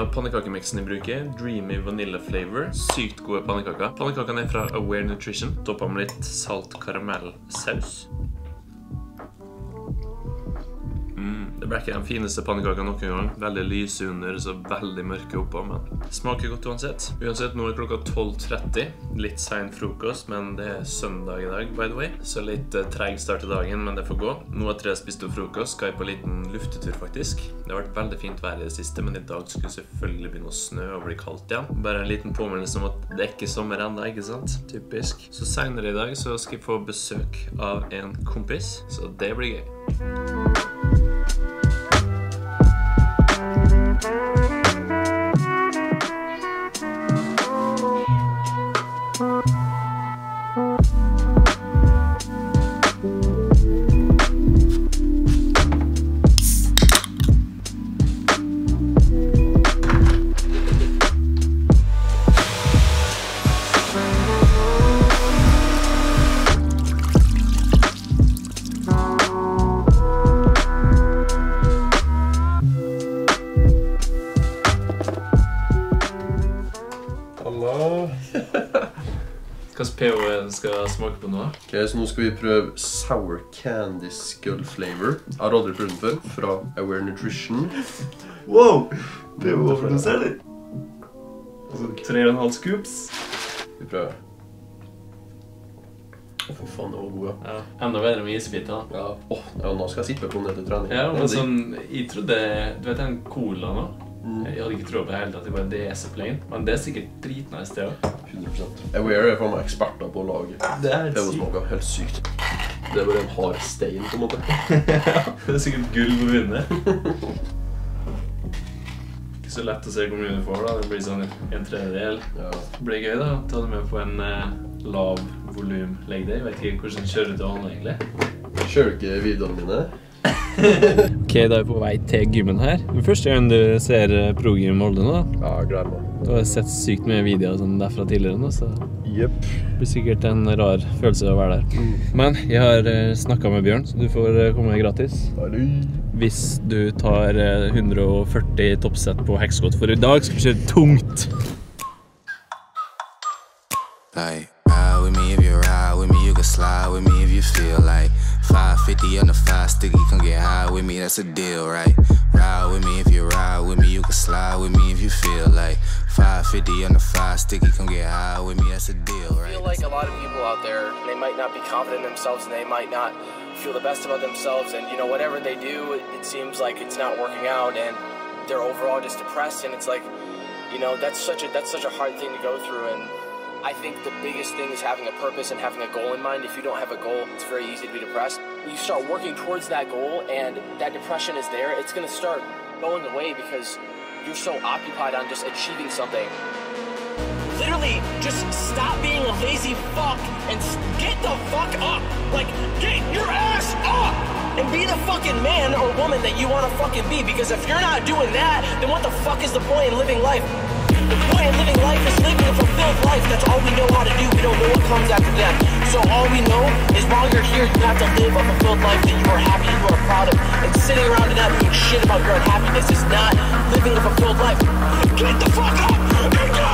av pannekakemiksen jeg bruker, Dreamy Vanilla Flavor. Sykt gode pannekaker. Pannekakene fra Aware Nutrition. Toppet med litt salt karamellsaus. Det ble ikke den fineste pannekaka noen gang. Veldig lyse under, så veldig mørke oppå, men smaker godt uansett. Uansett, nå er klokka 12:30. Litt sen frokost, men det er søndag i dag, by the way. Så litt treg start til dagen, men det får gå. Nå etter jeg spiste frokost, skal jeg på en liten luftetur faktisk. Det har vært veldig fint vær i det siste, men i dag skulle selvfølgelig begynne å snø og bli kaldt igjen. Bare en liten påminnelse om at det er ikke sommer enda, ikke sant? Typisk. Så senere i dag så skal jeg få besøk av en kompis, så det blir gøy. Hva PO skal smake på nå? Ok, så nå skal vi prøve Sour Candy Skull Flavor. Jeg har aldri prøvd den før, fra Aware Nutrition. Wow! PO overdoserer. 3,5 scoops. Vi prøver. Fy faen, det var god, ja. Enda bedre med isbiter. Ja. Ja, nå skal jeg sitte med klonen etter trening. Ja, men sånn, jeg trodde, du vet en cola nå? Jeg hadde ikke trodd på det hele tatt, det er så plain. Men det er sikkert dritnice det også. 100%. Aware er for meg eksperter på å lage. Det er PO-smaker, helt sykt. Det er bare en hard stein, på en måte. Ja, det er sikkert gull på vinnet. Ikke så lett å se hvor mye du får da, det blir sånn en tredjedel. Ja. Det blir gøy da, ta det med på en lav volum leg day. Jeg vet ikke hvordan kjører du til hånden egentlig. Kjører ikke videoene mine. Ok, da er vi på vei til gymmen her. Det er første gang du ser Pro-gym Molde nå da? Ja, jeg gleder meg. Du har sett sykt mye videoer sånn derfra tidligere nå, så Jepp. det blir sikkert en rar følelse å være der. Men jeg har snakket med Bjørn, så du får komme gratis. Hallo. Hvis du tar 140 toppsett på hekskott, for i dag skal vi kjøre tungt. Like, ride with me if you ride with me, you can slide with me if you feel like 550 on the 5 sticky, come get high with me, that's a deal, right? Ride with me if you ride with me, you can slide with me if you feel like 550 on the 5 sticky, come get high with me, that's a deal, right? I feel like a lot of people out there, they might not be confident in themselves and they might not feel the best about themselves, and you know, whatever they do, it seems like it's not working out and they're overall just depressed, and it's like, you know, that's such a hard thing to go through. And I think the biggest thing is having a purpose and having a goal in mind. If you don't have a goal, it's very easy to be depressed. When you start working towards that goal and that depression is there, it's going to start going away because you're so occupied on just achieving something. Literally, just stop being a lazy fuck and get the fuck up. Like, get your ass up and be the fucking man or woman that you want to fucking be. Because if you're not doing that, then what the fuck is the point in living life? The point in living life is living a fulfilled life. That's all we know how to do. We don't know what comes after death. So all we know is while you're here, you have to live a fulfilled life that you are happy, you are proud of. And sitting around and not doing shit about your unhappiness is not living a fulfilled life. Get the fuck up and go!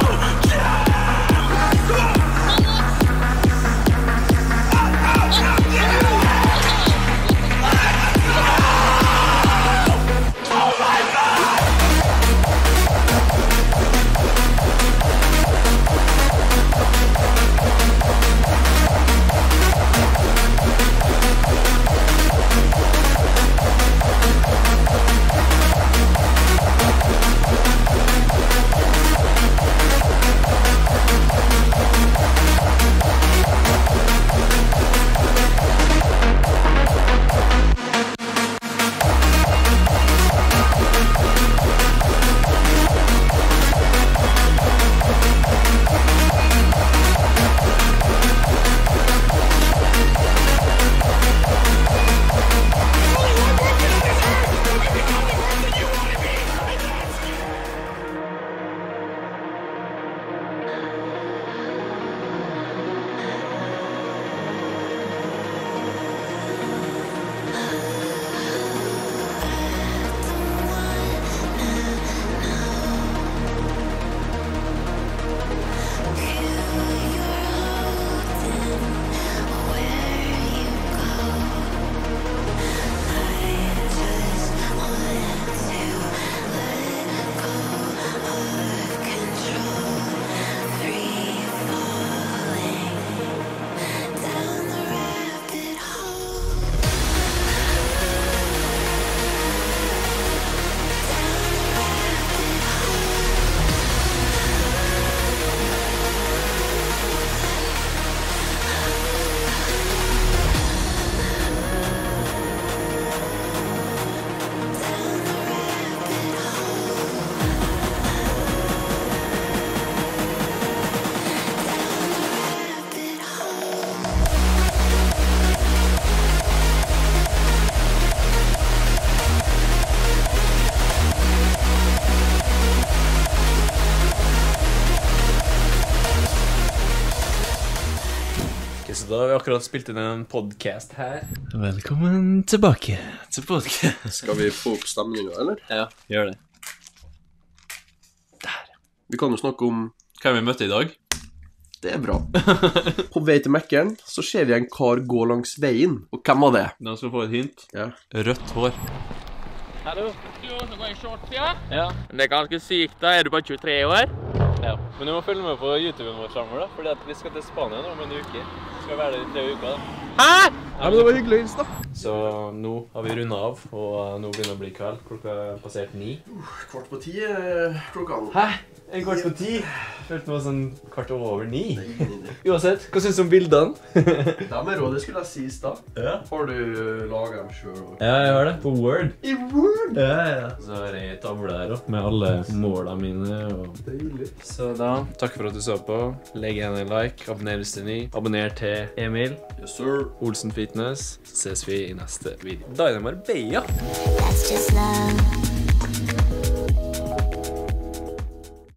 Da har vi akkurat spilt inn en podcast her. Velkommen tilbake til podcast. Skal vi få opp stemningen, eller? Ja, gjør det. Vi kan jo snakke om... Hva har vi møtt i dag? Det er bra. På vei til Mekkeren så ser vi en kar gå langs veien. Og hvem var det? Da skal vi få et hint. Ja. Rødt hår. Hallo? Du også går i shorts, ja? Ja. Det er ganske sykt da, er du bare 23 år? Ja, men du må følge med på YouTuben vår fremover da, fordi at vi skal til Spania nå om en uke. Vi skal være der i 3 uker da. Hæ? Ja, men det var hyggelig, da. Så nå har vi rundet av, og nå begynner det å bli kveld. Klokka er passert 9. 9:15 klokka. Hæ? 9:15? Følte meg sånn 9:15. Uansett, hva synes du om bildene? De er rå, det skulle jeg si i stad. Ja. Har du laget dem selv? Ja, jeg har det. På Word. I Word? Ja. Så har jeg en tavle her opp med alle målene mine. Deilig. Så da, takk for at du så på. Legg igjen en like, abonner hvis du er ny. Abonner til Emil. Yes, sir. Olsen Fitness. Så ses vi i neste video. Da er det Marbella. That's just love.